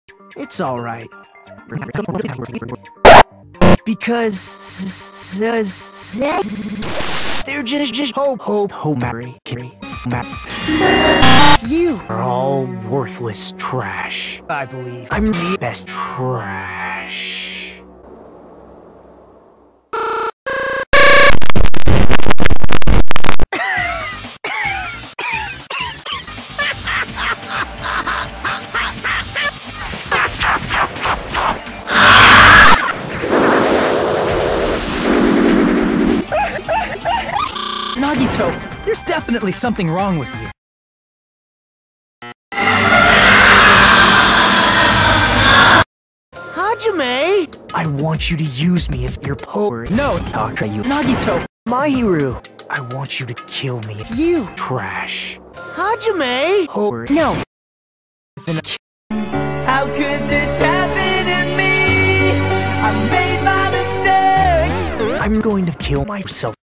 It's alright. Because they're just Mary. You are all worthless trash. I believe I'm the best trash. Nagito, there's definitely something wrong with you. Hajime! I want you to use me as your poet. No, Takra, Nagito! Mahiru! I want you to kill me. You trash. Hajime! Poet. No. How could this happen to me? I made my mistakes. I'm going to kill myself.